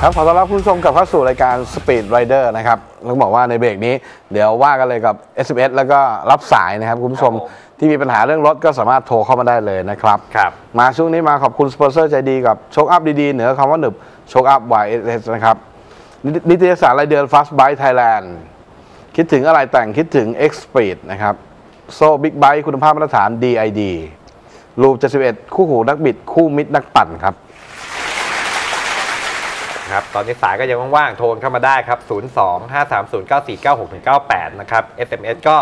ครับขอต้อนรับคุณผู้ชมกลับเข้าสู่รายการ Speed Rider นะครับต้องบอกว่าในเบรกนี้เดี๋ยวว่ากันเลยกับ SMS แล้วก็รับสายนะครับคุณผู้ชมที่มีปัญหาเรื่องรถก็สามารถโทรเข้ามาได้เลยนะครับมาช่วงนี้มาขอบคุณสปอนเซอร์ใจดีกับโชคอัพดีๆเหนือคำว่าหนึบโชคอัพ YSS นะครับนิตยสารรายเดือน Fast Bike Thailand คิดถึงอะไรแต่งคิดถึง X-Speed นะครับโซ่บิ๊กไบค์คุณภาพมาตรฐาน DID รูป71คู่หูนักบิดคู่มิตรนักปั่นครับตอนนี้สายก็ยังว่างๆโทรเข้ามาได้ครับ02-530-9496-98นะครับ SMS ก็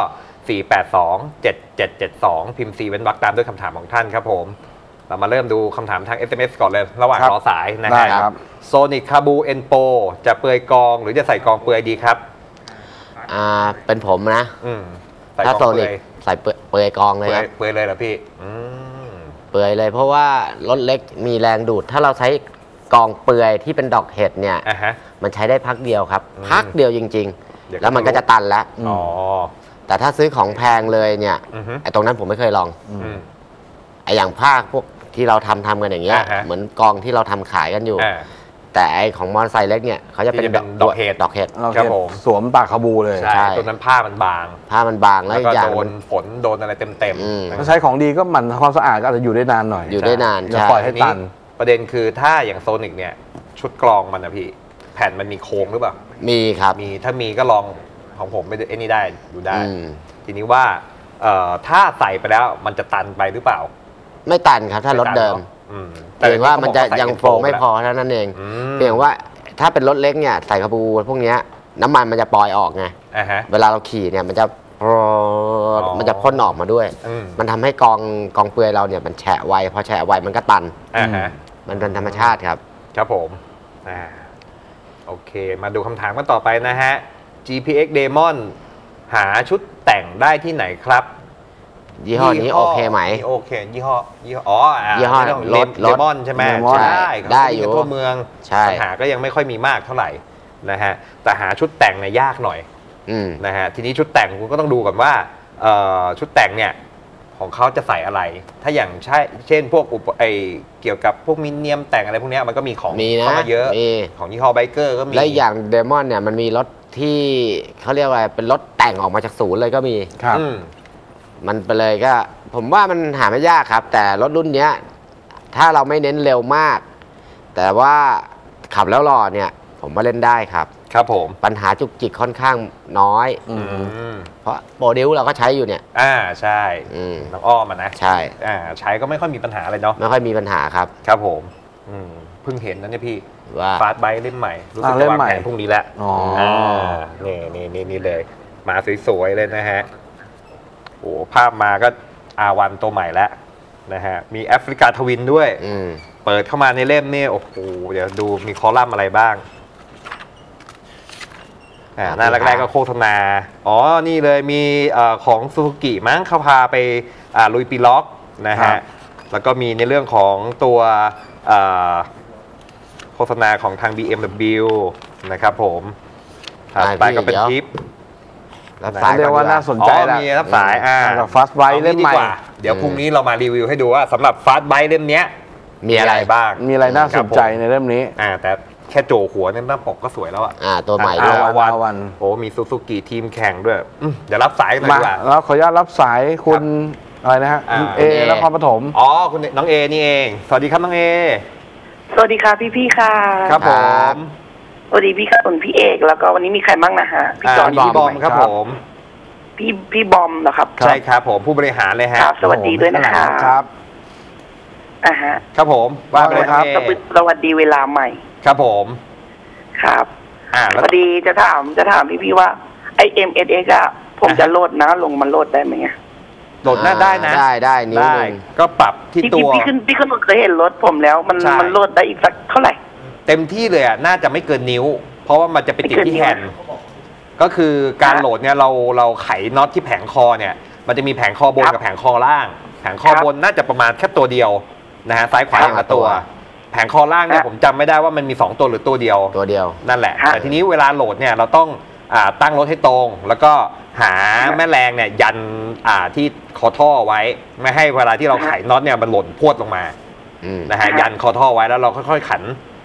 482-7772พิมพ์ C เว้นวรรคตามด้วยคำถามของท่านครับผมเรามาเริ่มดูคำถามทาง SMS ก่อนเลยระหว่างรอสายนะครับโซนิคคาบูเอ็นโปจะเปลือยกองหรือจะใส่กองเปลือยดีครับเป็นผมนะถ้าโซนิคใส่เปลือยกองเลยครับเปลือยเลยเหรอพี่เปลือยเลยเพราะว่ารถเล็กมีแรงดูดถ้าเราใช้กองเปลือยที่เป็นดอกเห็ดเนี่ยมันใช้ได้พักเดียวครับพักเดียวจริงๆแล้วมันก็จะตันแล้วแต่ถ้าซื้อของแพงเลยเนี่ยไอ้ตรงนั้นผมไม่เคยลองไอ้อย่างผ้าพวกที่เราทำกันอย่างเงี้ยเหมือนกองที่เราทำขายกันอยู่แต่ไอ้ของมอเตอร์ไซค์เล็กเนี่ยเขาจะเป็นดอกเห็ดครับผมสวมปากคาบูเลยใช่ตัวนั้นผ้ามันบางแล้วอย่างโดนฝนโดนอะไรเต็มถ้าใช้ของดีก็มันความสะอาดก็อาจจะอยู่ได้นานหน่อยอยู่ได้นานอย่าปล่อยให้ตันประเด็นคือถ้าอย่างโซนิกเนี่ยชุดกรองมันนะพี่แผ่นมันมีโค้งหรือเปล่ามีครับถ้ามีก็ลองของผมไม่ได้นี่ได้ดูได้ทีนี้ว่าถ้าใส่ไปแล้วมันจะตันไปหรือเปล่าไม่ตันครับถ้ารถเดิมเพียงว่ามันจะยังโฟไม่พอเท่านั้นเองเพียงว่าถ้าเป็นรถเล็กเนี่ยใส่กระบูพวกนี้น้ำมันมันจะปล่อยออกไงเวลาเราขี่เนี่ยมันจะพ่นออกมาด้วยมันทำให้กองเปลือยเราเนี่ยมันแฉะไวพอแฉะไวมันก็ตันมันเป็นธรรมชาติครับครับผมโอเคมาดูคำถามกันต่อไปนะฮะ GPX Demon หาชุดแต่งได้ที่ไหนครับยี่ห้อนี้โอเคไหมโอเคยี่ห้อยี่ห้อรถเดมอนใช่ไหมได้อยู่ทั่วเมืองปัญหาก็ยังไม่ค่อยมีมากเท่าไหร่นะฮะแต่หาชุดแต่งเนี่ยยากหน่อยนะฮะทีนี้ชุดแต่งคุณก็ต้องดูก่อนว่าชุดแต่งเนี่ยของเขาจะใส่อะไรถ้าอย่างเช่นพวกเกี่ยวกับพวกมิเนียมแต่งอะไรพวกนี้มันก็มีของเข้ามาเยอะของยี่ห้อไบเกอร์ก็มีและอย่างเดมอนเนี่ยมันมีรถที่เขาเรียกว่าเป็นรถแต่งออกมาจากศูนย์เลยก็มีครับมันไปเลยก็ผมว่ามันหาไม่ยากครับแต่รถรุ่นนี้ถ้าเราไม่เน้นเร็วมากแต่ว่าขับแล้วหล่อเนี่ยผมว่าเล่นได้ครับครับผมปัญหาจุกจิกค่อนข้างน้อยเพราะโมเดลเราก็ใช้อยู่เนี่ยใช่น้องอ้อมนะใช่ใช้ก็ไม่ค่อยมีปัญหาอะไรเนาะไม่ค่อยมีปัญหาครับครับผมเพิ่งเห็นนะเนี่ยพี่ว่าฟาสต์ไบค์เล่มใหม่รู้สึกจะวางแผนพรุ่งนี้แล้วนี่เลยมาสวยๆเลยนะฮะโอ้ภาพมาก็R1ตัวใหม่แล้วนะฮะมีแอฟริกาทวินด้วยเปิดเข้ามาในเล่มนี่โอ้โหเดี๋ยวดูมีคอลัมน์อะไรบ้างหน้าแรกๆก็โฆษณานี่เลยมีของซูซูกิมั้งเขาพาไปลุยปีล็อกนะฮะแล้วก็มีในเรื่องของตัวโฆษณาของทาง BMW นะครับผมไปก็เป็นคลิปสายเรียกว่าน่าสนใจแล้วมีรับสายกับฟาสต์ไบค์เล่มใหม่เดี๋ยวพรุ่งนี้เรามารีวิวให้ดูว่าสำหรับฟาสต์ไบค์เล่มนี้มีอะไรบ้างมีอะไรน่าสนใจในเล่มนี้แต่แค่โจหัวเนี่ยหน้าปกก็สวยแล้วตัวใหม่ด้วยวันโอ้มีซูซูกิทีมแข่งด้วยเดี๋ยวรับสายกันเลยดีกว่าแล้วขออนุญาตรับสายคุณอะไรนะฮะเอนครปฐมคุณน้องเอนี่เองสวัสดีครับน้องเอสวัสดีค่ะพี่ค่ะครับผมสวัสดีพี่ขนุนพี่เอกแล้วก็วันนี้มีใครบ้างนะฮะพี่จอนพี่บอมครับผมพี่บอมนะครับใช่ครับผมผู้บริหารเลยฮะสวัสดีด้วยนะครับครับผมว่าไปเลยครับสวัสดีเวลาใหม่ครับผมครับพอดีจะถามพี่ว่าไอMSXอะผมจะโหลดนะลงมันโหลดได้ไหมโหลดได้นะได้นิ้วนึงก็ปรับที่ตัวพี่ขนุนเคยเห็นรถผมแล้วมันโหลดได้อีกสักเท่าไหร่เต็มที่เลยน่าจะไม่เกินนิ้วเพราะว่ามันจะไปติดที่แฮนด์ก็คือการโหลดเนี่ยเราไขน็อตที่แผงคอเนี่ยมันจะมีแผงคอบนกับแผงคอล่างแผงคอบนน่าจะประมาณแค่ตัวเดียวนะฮะซ้ายขวาอย่างละตัวแผงคอล่างเนี่ยผมจำไม่ได้ว่ามันมี2ตัวหรือตัวเดียวนั่นแหละแต่ทีนี้เวลาโหลดเนี่ยเราต้องตั้งรถให้ตรงแล้วก็หาแม่แรงเนี่ยยันที่คอท่อไว้ไม่ให้เวลาที่เราไขน็อตเนี่ยมันหล่นพรวดลงมานะฮะยันคอท่อไว้แล้วเราค่อยๆขัน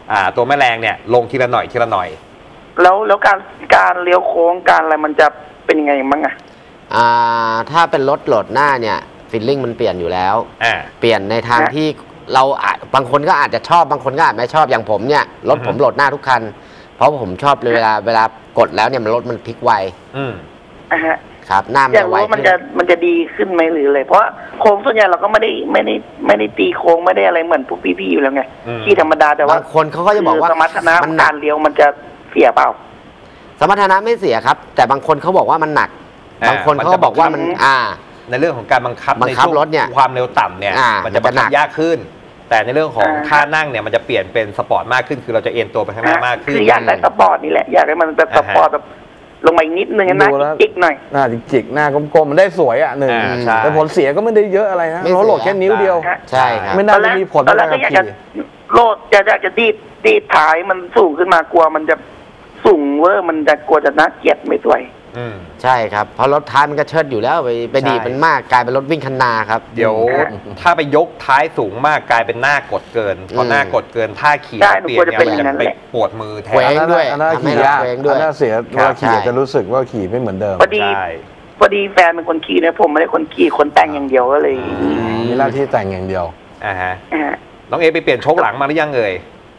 ตัวแม่แรงเนี่ยลงทีละหน่อยทีละหน่อยแล้วการเลี้ยวโค้งการอะไรมันจะเป็นยังไงบ้างอะถ้าเป็นรถโหลดหน้าเนี่ยฟีลลิ่งมันเปลี่ยนอยู่แล้วเปลี่ยนในทางที่เราบางคนก็อาจจะชอบบางคนก็อาจไม่ชอบอย่างผมเนี่ยรถผมโหลดหน้าทุกคันเพราะผมชอบเลยเวลากดแล้วเนี่ยรถมันพลิกไวครับหน้ามันจะไวขึ้นมันจะดีขึ้นไหมหรืออะไรเพราะโค้งส่วนใหญ่เราก็ไม่ได้ตีโค้งไม่ได้อะไรเหมือนพวกพี่ๆอยู่แล้วไงขี่ธรรมดาแต่ว่าบางคนเขาก็จะบอกว่าสมรรถนะการเลี้ยวมันจะเสียเปล่าสมรรถนะไม่เสียครับแต่บางคนเขาบอกว่ามันหนักบางคนเขาบอกว่ามันในเรื่องของการบังคับรถเนี่ยความเร็วต่ำเนี่ยมันจะบังคับยากขึ้นแต่ในเรื่องของท่านั่งเนี่ยมันจะเปลี่ยนเป็นสปอร์ตมากขึ้นคือเราจะเอ็นตัวไปข้างหน้ามากขึ้นคืออยากได้สปอร์ตนี่แหละอยากให้มันแบบสปอร์ตแบบลงมาอีกนิดนึงหน้าจิกหน่อยหน้าจิกหน้ากลมๆมันได้สวยอ่ะหนึ่งแต่ผลเสียก็ไม่ได้เยอะอะไรนะเราโหลดแค่นิ้วเดียวใช่ครับไม่น่าจะมีผลอะไรกับขี่โหลดอยากจะดีดท้ายมันสูงขึ้นมากลัวมันจะสูงเวอร์มันจะกลัวจะน่าเกลียดไม่สวยใช่ครับเพราะรถท้ายมันก็เชิดอยู่แล้วไปดีมันมากกลายเป็นรถวิ่งคันนาครับเดี๋ยวถ้าไปยกท้ายสูงมากกลายเป็นหน้ากดเกินพอหน้ากดเกินท่าขี่เปลี่ยนเนี่ยมันจะไปปวดมือแทนด้วยอันนั้นขี่ยากอันนั้นเสียเวลาขี่จะรู้สึกว่าขี่ไม่เหมือนเดิมพอดีแฟนเป็นคนขี่นะผมไม่ได้คนขี่คนแต่งอย่างเดียวก็เลยมีหน้าที่แต่งอย่างเดียวน้องเอไปเปลี่ยนโชคหลังมาหรือยังเอ่ย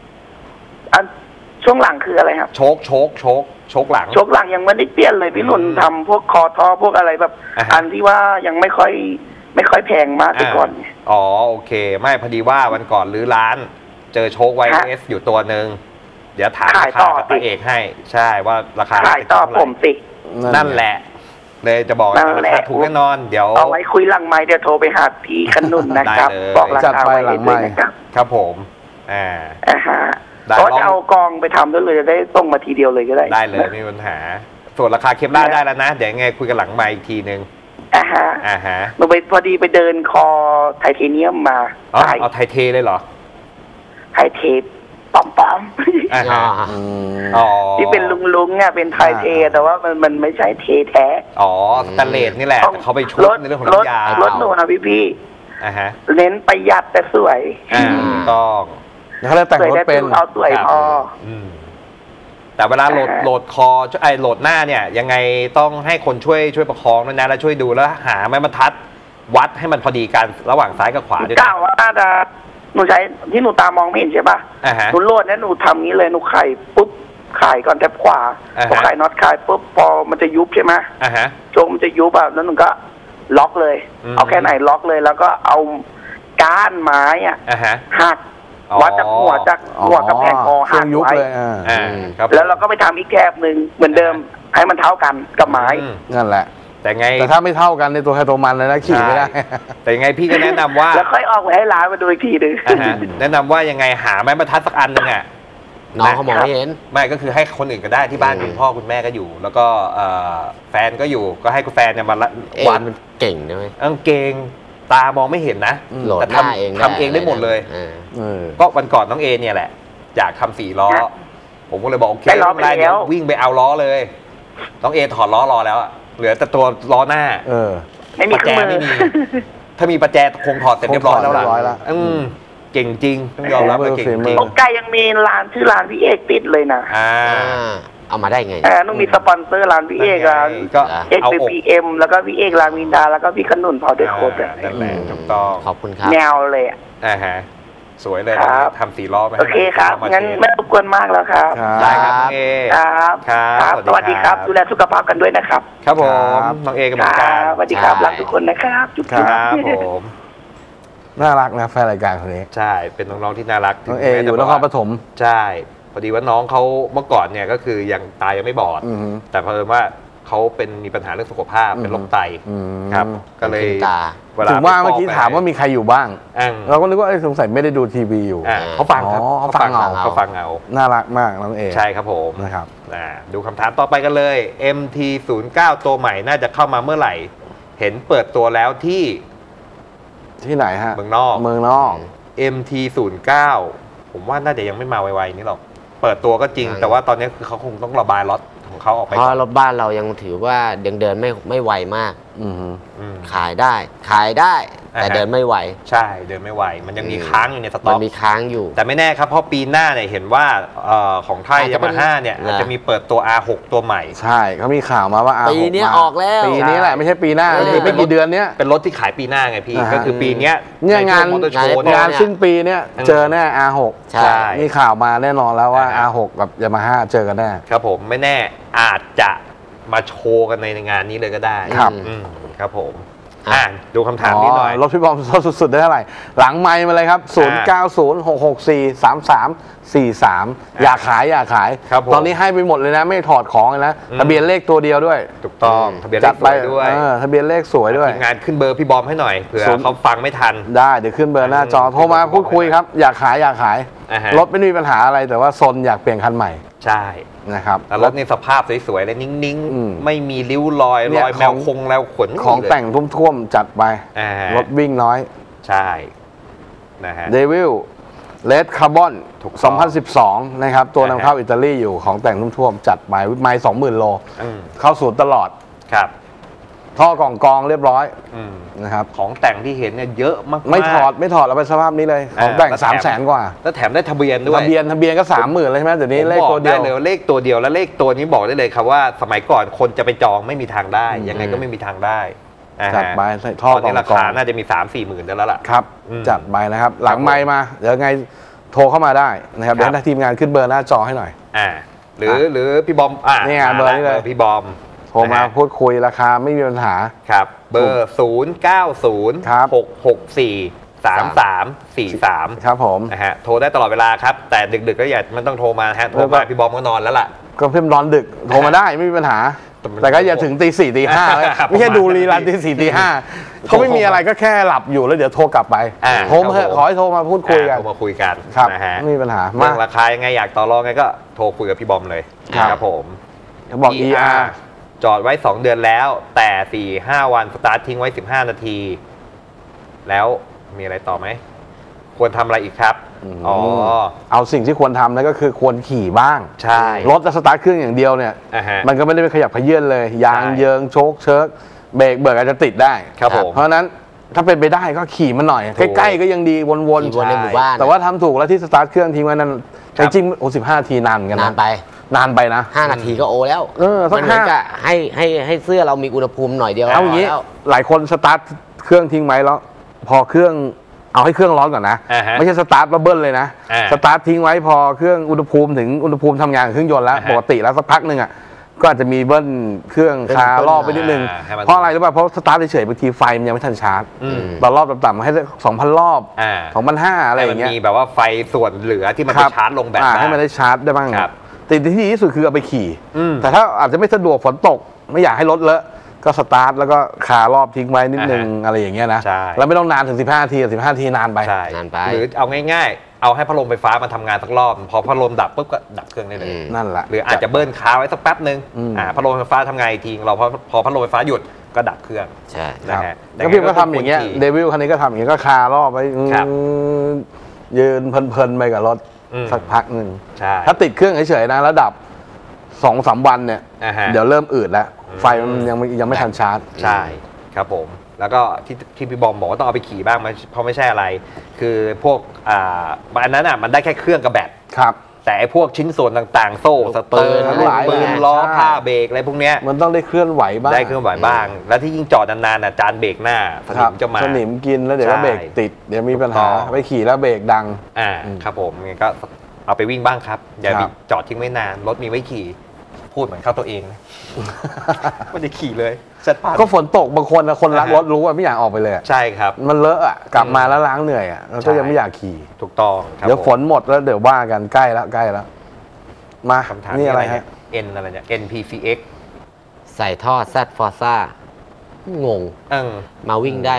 ช่วงหลังคืออะไรครับโชคหลังยังไม่ได้เปลี่ยนเลยพี่หนุ่นทำพวกคอท่อพวกอะไรแบบอันที่ว่ายังไม่ค่อยแพงมากไปก่อนโอเคไม่พอดีว่าวันก่อนรื้อร้านเจอโชคไวเอสอยู่ตัวหนึ่งเดี๋ยวถามราคากับตาเอกให้ใช่ว่าราคาขายต่อผมสินั่นแหละเลยจะบอกราคาถูกแน่นอนเดี๋ยวเอาไว้คุยหลังไมค์เดี๋ยวโทรไปหาพี่ขนุนนะครับบอกราคาไว้ด้วยนะครับครับผมก็จะเอากองไปทำด้วยเลยจะได้ส่งมาทีเดียวเลยก็ได้เลยไม่มีปัญหาส่วนราคาเคปล่าได้แล้วนะเดี๋ยวไงคุยกันหลังไมค์อีกทีนึงมันไปพอดีไปเดินคอไทเทเนียมมาเอาไทเทเลยเหรอไทเทปอมที่เป็นลุงเป็นไทเทแต่ว่ามันไม่ใช่เทแท้สแตนเลสนี่แหละเขาไปชุบในเรื่องของน้ำยารถหนูนะพี่เน้นประหยัดแต่สวยต้องเขาเลยแต่งรถเป็นเอาสวยพอแต่เวลาโหลดคอโหลดหน้าเนี่ยยังไงต้องให้คนช่วยประคองด้วยนะแล้วช่วยดูแล้วหาไม้บรรทัดวัดให้มันพอดีกันระหว่างซ้ายกับขวาด้วยกล่าวว่าน่าจะหนูใช้ที่หนูตามองไม่เห็นใช่ป่ะหนูโหลดแล้วหนูทำนี้เลยหนูไขปุ๊บไขก่อนแทบขวาพอไขน็อตไขปุ๊บพอมันจะยุบใช่ไหมโจงมันจะยุบแบบแล้วหนูก็ล็อกเลยเอาแค่ไหนล็อกเลยแล้วก็เอาก้านไม้หักวัดจากหัวกับแผงคอหักไว้แล้วเราก็ไปทำอีกแคบหนึ่งเหมือนเดิมให้มันเท่ากันกับไม้นั่นแหละแต่ถ้าไม่เท่ากันในตัวใครตัวมันเลยนะขี่ไม่ได้แต่ยังไงพี่ก็แนะนำว่าแล้วค่อยออกไปให้ร้านมาดูอีกทีนึงแนะนำว่ายังไงหาไม้บรรทัดสักอันนึงน้องเขามองไม่เห็นไม่ก็คือให้คนอื่นก็ได้ที่บ้านคุณพ่อคุณแม่ก็อยู่แล้วก็แฟนก็อยู่ก็ให้คุณแฟนเนี่ยมาวานเก่งใช่ไหมเก่งตามองไม่เห็นนะแต่ทำเองได้หมดเลยก็วันก่อนน้องเอเนี่ยแหละอยากทำ4 ล้อผมก็เลยบอกโอเคได้เดี๋ยววิ่งไปเอาล้อเลยน้องเอถอดล้อรอแล้วเหลือแต่ตัวล้อหน้าไม่มีประแจไม่มีถ้ามีประแจคงถอดเสร็จเรียบร้อยแล้วล่ะเก่งจริงต้องยอมรับว่าเก่งจริงไก่ยังมีร้านชื่อร้านพี่เอกติดเลยนะเอามาได้ไงต้องมีสปอนเซอร์ร้านพี่เอกร้านเอกพีเอ็มแล้วก็พี่เอกร้านวินดาแล้วก็พี่ขนุนพอได้โค้ดนั่นแหละถูกต้องขอบคุณครับแนวเลยสวยเลยทำ4 ล้อไปโอเคครับงั้นไม่รบกวนมากแล้วครับได้ครับน้องเอครับสวัสดีครับดูแลสุขภาพกันด้วยนะครับครับผมน้องเอกับน้องการสวัสดีครับรักทุกคนนะครับจุ๊บครับผมน่ารักนะแฟนรายการคนนี้ใช่เป็นน้องๆที่น่ารักน้องเออยู่นครปฐมใช่พอดีว่าน้องเขาเมื่อก่อนเนี่ยก็คือยังตายังไม่บอดแต่เพิ่มว่าเขามีปัญหาเรื่องสุขภาพเป็นโรคไตครับก็เลยถึงว่าเมื่อกี้ถามว่ามีใครอยู่บ้างเราก็นึกว่าสงสัยไม่ได้ดูทีวีอยู่เขาฟังครับเขาฟังเอาน่ารักมากน้องเอใช่ครับผมนะครับดูคำถามต่อไปกันเลย MT09 ตัวใหม่น่าจะเข้ามาเมื่อไหร่เห็นเปิดตัวแล้วที่ไหนฮะเมืองนอก MT09 ผมว่าน่าจะยังไม่มาไวๆนี่หรอกเปิดตัวก็จริงแต่ว่าตอนนี้คือเขาคงต้องระบายรถของเขาออกไปเพราะรถบ้านเรายังถือว่าเดินไม่ไวมากขายได้แต่เดินไม่ไหวใช่เดินไม่ไหวมันยังมีค้างอยู่ในสต็อกมันมีค้างอยู่แต่ไม่แน่ครับเพราะปีหน้าเนี่ยเห็นว่าของไทยยามาฮ่าเนี่ยอาจจะมีเปิดตัว R6 ตัวใหม่ใช่เขามีข่าวมาว่า R6 ปีนี้ออกแล้วปีนี้แหละไม่ใช่ปีหน้าคือไม่กี่เดือนเนี้ยเป็นรถที่ขายปีหน้าไงพี่ก็คือปีนี้เนี่ยงานสิ้นปีเนี้ยเจอแน่ R6 ใช่มีข่าวมาแน่นอนแล้วว่า R6 กับยามาฮ่าเจอกันแน่ครับผมไม่แน่อาจจะมาโชว์กันในงานนี้เลยก็ได้ครับผมดูคำถามนี้หน่อยรถพี่บอมสุดๆได้เท่าไหร่หลังไมค์มาเลยครับ0906643343อยากขายตอนนี้ให้ไปหมดเลยนะไม่ถอดของเลยนะทะเบียนเลขตัวเดียวด้วยถูกต้องทะเบียนเลขสวยด้วยทะเบียนเลขสวยด้วยงานขึ้นเบอร์พี่บอมให้หน่อยเผื่อเขาฟังไม่ทันได้เดี๋ยวขึ้นเบอร์หน้าจอโทรมาพูดคุยครับอยากขายรถไม่มีปัญหาอะไรแต่ว่าซนอยากเปลี่ยนคันใหม่ใช่นะครับรถในสภาพสวยๆและนิ่งๆไม่มีริ้วรอยแมวคงแล้วขนของแต่งทุ่มๆจัดไปรถวิ่งน้อยใช่นะฮะเดวิลเลดคาร์บอน2012นะครับตัวนำเข้าอิตาลีอยู่ของแต่งทุ่มๆจัดไปไมล์ 20,000 โลเข้าศูนย์ตลอดครับท่อกองเรียบร้อยนะครับของแต่งที่เห็นเนี่ยเยอะมากไม่ถอดเอาไปสภาพนี้เลยของแต่ง300,000 กว่าแล้วแถมได้ทะเบียนด้วยทะเบียนก็ 30,000เลยใช่ไหมเดี๋ยวนี้เลขตัวเดียวเลยเลขตัวเดียวและเลขตัวนี้บอกได้เลยครับว่าสมัยก่อนคนจะไปจองไม่มีทางได้ยังไงก็ไม่มีทางได้จัดไปใส่ท่อกองราคาน่าจะมี 3-4 หมื่นแล้วล่ะครับจัดไปนะครับหลังไมค์มาเดี๋ยวไงโทรเข้ามาได้นะครับเดี๋ยวทีมงานขึ้นเบอร์หน้าจอให้หน่อยหรือพี่บอมนี่ไงเบอร์นี้เลยพี่บอมโทรมาพูดคุยราคาไม่มีปัญหาครับเบอร์0906643343 ครับผมนะฮะโทรได้ตลอดเวลาครับแต่ดึกๆก็อย่ามันต้องโทรมาฮะโทรมาพี่บอมก็นอนแล้วล่ะก็เพิ่มนอนดึกโทรมาได้ไม่มีปัญหาแต่ก็อย่าถึงตี 4 ตี 5ไม่ใช่ดูรีลันตี 4 ตี 5เขาไม่มีอะไรก็แค่หลับอยู่แล้วเดี๋ยวโทรกลับไปโทรมาขอให้โทรมาพูดคุยกันโทรมาคุยกันนะฮะไม่มีปัญหาเรื่องราคายังไงอยากต่อรองไงก็โทรคุยกับพี่บอมเลยครับผมบอก ER จอดไว้ 2 เดือนแล้วแต่ 4-5 วันสตาร์ททิ้งไว้15 นาทีแล้วมีอะไรต่อไหมควรทำอะไรอีกครับเอาสิ่งที่ควรทำนั่นก็คือควรขี่บ้างใช่รถจะสตาร์ทเครื่องอย่างเดียวเนี่ยมันก็ไม่ได้ไปขยับขยื่นเลยยางเยิงโชคเชิร์กเบรกอาจจะติดได้ครับผมเพราะฉะนั้นถ้าเป็นไปได้ก็ขี่มันหน่อยใกล้ๆก็ยังดีวนๆในหมู่บ้านแต่ว่าทำถูกแล้วที่สตาร์ทเครื่องทิ้งไว้นั้นจริงๆ15 นาทีนานกันนานไปนะ5 นาทีก็โอแล้วมันเหมือนกับให้เสื้อเรามีอุณหภูมิหน่อยเดียวเอาอย่างนี้หลายคนสตาร์ทเครื่องทิ้งไว้แล้วพอเครื่องเอาให้เครื่องร้อนก่อนนะไม่ใช่สตาร์ทแล้วเบิ้ลเลยนะสตาร์ททิ้งไว้พอเครื่องอุณหภูมิถึงอุณหภูมิทำงานเครื่องยนต์แล้วปกติแล้วสักพักหนึ่งก็อาจจะมีเบิ้ลเครื่องคารอบไปนิดนึงเพราะอะไรรู้ป่ะเพราะสตาร์ทเฉยๆบางทีไฟมันยังไม่ทันชาร์จตอนรอบต่ำๆให้ 2,000 รอบ 2,500 อะไรอย่างเงี้ยมีแบบว่าไฟส่วนเหลือที่มันจะชาร์จลงแบตให้มันได้ชาร์จได้บ้างแต่ที่ดีที่สุดคือเอาไปขี่แต่ถ้าอาจจะไม่สะดวกฝนตกไม่อยากให้รถเลอะก็สตาร์ทแล้วก็คารอบทิ้งไว้นิดนึงอะไรอย่างเงี้ยนะแล้วไม่ต้องนานถึง15 นาที15 นาทีนานไปหรือเอาง่ายๆเอาให้พัดลมไฟฟ้ามาทำงานสักรอบพอพัดลมดับปุ๊บก็ดับเครื่องได้เลยนั่นแหละหรืออาจจะเบิ้ลคาไว้สักแป๊บนึงพัดลมไฟฟ้าทำงานอีกทีเราพอพัดลมไฟฟ้าหยุดก็ดับเครื่องใช่นะฮะแล้วพี่ก็ทำอย่างเงี้ยเดวิลคันนี้ก็ทำอย่างเงี้ยก็คารอบไว้ยืนเพลินๆไปกับรถสักพักหนึ่งถ้าติดเครื่องเฉยๆนะแล้วดับ 2-3 วันเนี่ยเดี๋ยวเริ่มอืดแล้วไฟมันยังไม่ทันชาร์จใช่ครับผมแล้วก็ที่พี่บอมบอกว่าต้องเอาไปขี่บ้างเพราะไม่ใช่อะไรคือพวกอันนั้นมันได้แค่เครื่องกับแบตครับแต่พวกชิ้นส่วนต่างๆโซ่สเตอร์ปืนล้อผ้าเบรกอะไรพวกเนี้ยมันต้องได้เคลื่อนไหวบ้างได้เคลื่อนไหวบ้างแล้วที่ยิ่งจอดนานๆจานเบรกหน้าสนิมจะมาสนิมกินแล้วเดี๋ยวก็เบรกติดเดี๋ยวมีปัญหาไปขี่แล้วเบรกดังครับผมงั้นก็เอาไปวิ่งบ้างครับอย่าจอดทิ้งไว้นานรถมีไว้ขี่พูดเหมือนเข้าตัวเองไม่ได้ขี่เลยก็ฝนตกบางคนคนรักรถรู้ว่าไม่อยากออกไปเลยใช่ครับมันเลอะกลับมาแล้วล้างเหนื่อยแล้วก็ยังไม่อยากขี่ถูกต้องเดี๋ยวฝนหมดแล้วเดี๋ยวว่ากันใกล้แล้วมานี่อะไรฮะ N อะไรเนี่ย NPCX ใส่ท่อ Z Forza งงมาวิ่งได้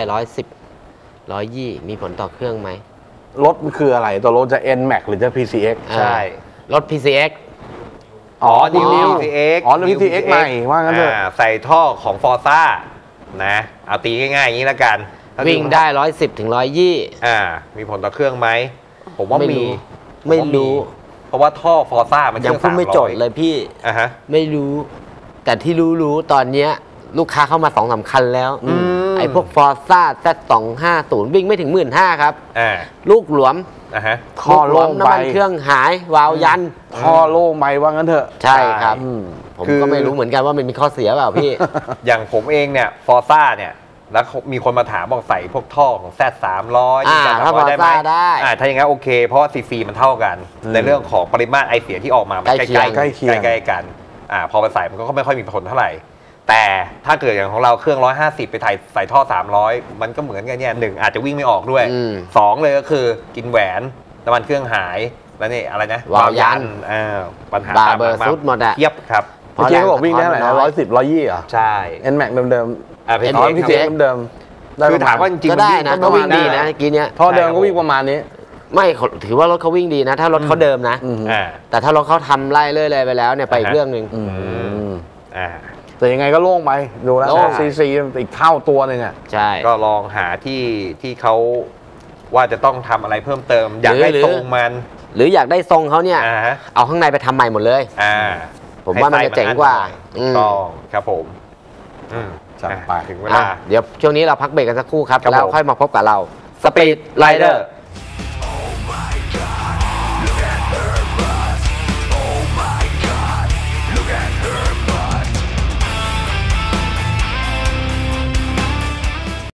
110 120มีผลต่อเครื่องไหมรถมันคืออะไรตัวรถจะ N-Max หรือจะ PCX ใช่รถ PCX นิว PCX นิว PCX ใหม่ว่างั้นเถอะใส่ท่อของ Forza นะเอาตีง่ายๆอย่างนี้แล้วกันวิ่งได้110 ถึง 120 มีผลต่อเครื่องไหมผมว่าไม่รู้เพราะว่าท่อ Forza มันยังพูดไม่จดเลยพี่ไม่รู้แต่ที่รู้ตอนเนี้ยลูกค้าเข้ามา2-3 คันแล้วไอ้พวกฟอร์ซ่า Z250 วิ่งไม่ถึง 15,000 ครับลูกหลวมท่อโล่งน้ำมันเครื่องหายวาล์วยันท่อโล่งไปว่างั้นเถอะใช่ครับผมก็ไม่รู้เหมือนกันว่ามันมีข้อเสียเปล่าพี่อย่างผมเองเนี่ยฟอร์ซ่าเนี่ยแล้วมีคนมาถามบอกใส่พวกท่อของ Z300 ถ้าฟอร์ซ่าได้ถ้าอย่างงั้นโอเคเพราะว่าซีมันเท่ากันในเรื่องของปริมาตรไอเสียที่ออกมาใกล้กันพอไปใส่มันก็ไม่ค่อยมีผลเท่าไหร่แต่ถ้าเกิดอย่างของเราเครื่อง150ไปใส่ท่อ300มันก็เหมือนกันเนี่ย1อาจจะวิ่งไม่ออกด้วย2เลยก็คือกินแหวนน้ำมันเครื่องหายแล้วนี่อะไรนะวาล์วยันปัญหาตามมาเทียบครับเมื่อกี้เขาบอกวิ่งได้เท่าไหร่นะ110 120เหรอใช่ NMAX เดิมพี่เจ๊เดิมคือถามว่าจริงๆก็ได้นะก็วิ่งดีนะเมื่อกี้เนี้ยท่อเดิมก็วิ่งประมาณนี้ไม่ถือว่ารถเขาวิ่งดีนะถ้ารถเขาเดิมนะแต่ถ้ารถเขาทำไล่เรื่อยไปแล้วเนี่ยไปอีกเรื่องหนึ่งแต่ยังไงก็โล่งไปดูแล้วซีอีกเท่าตัวนึงใช่ก็ลองหาที่เขาว่าจะต้องทำอะไรเพิ่มเติมอยากได้ทรงมันหรืออยากได้ทรงเขาเนี่ยเอาข้างในไปทำใหม่หมดเลยผมว่ามันจะเจ๋งกว่าต้องครับผมจัดไปถึงเวลาเดี๋ยวช่วงนี้เราพักเบรกกันสักครู่ครับแล้วค่อยมาพบกับเราสปีดไรเดอร์